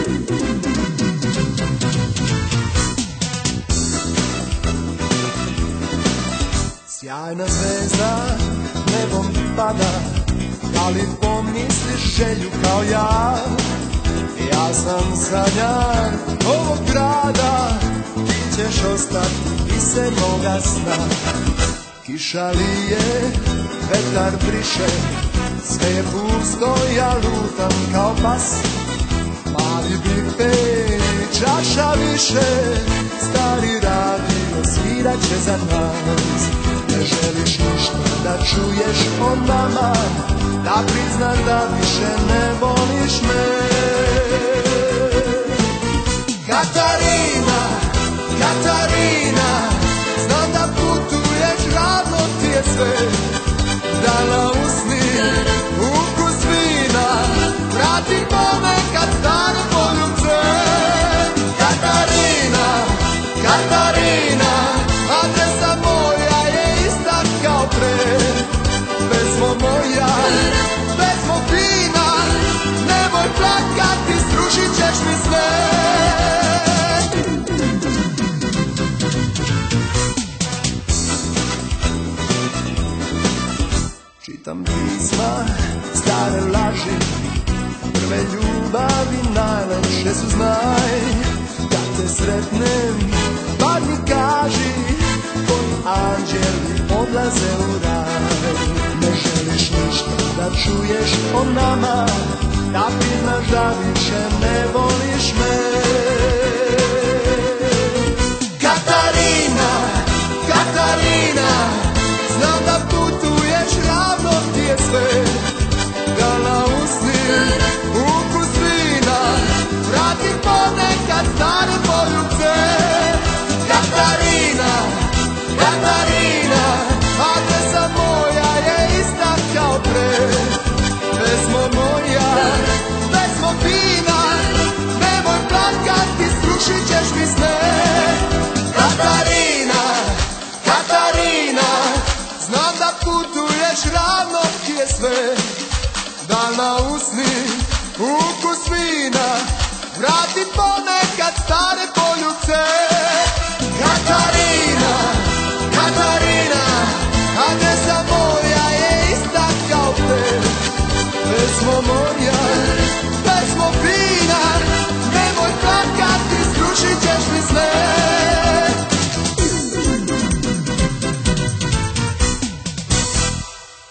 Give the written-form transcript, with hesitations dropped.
Sjajna zvezda nebom pada, da li pomisliš želju kao ja? Ja sam sanjar ovog grada, ti ćeš ostati biser moga sna. Kiša lije, vetar briše, sve je pusto, ja lutam kao pas. Mali bife, čaša više, stari radio svirat će za nas. Ne želiš ništa da čuješ o nama, da priznaš da više ne voliš me. Katarina, Katarina, znam da putuješ, ravno ti je sve. Dala usni, ukus vina, vrati ponekad stare poljubce. Katarina, Katarina, adresa moja je ista kao pre. Pesmo moja, pesmo fina, nemoj plakati, srušit ćeš mi sve. Čitam pisma, stare laži, prve ljubavi najlepše su, znaj. Kad te sretnem, bar mi kaži, koji anđeli odlaze u raj. Ne želiš ništa da čuješ o nama, da priznaš da više ne voliš me. Katarina, Katarina, znam da putuješ, ravno ti je sve. Dala usni, ukus vina, vrati ponekad stare poljubce. Katarina, Katarina, adresa moja je ista kao pre. Pesmo moja, pesmo fina, nemoj plakati, srušit ćeš mi sve. Katarina, Katarina, znam da putuješ, ravno ti je sve. Dal na usni, ukus vina, vrati ponekad stare poljubce. Katarina.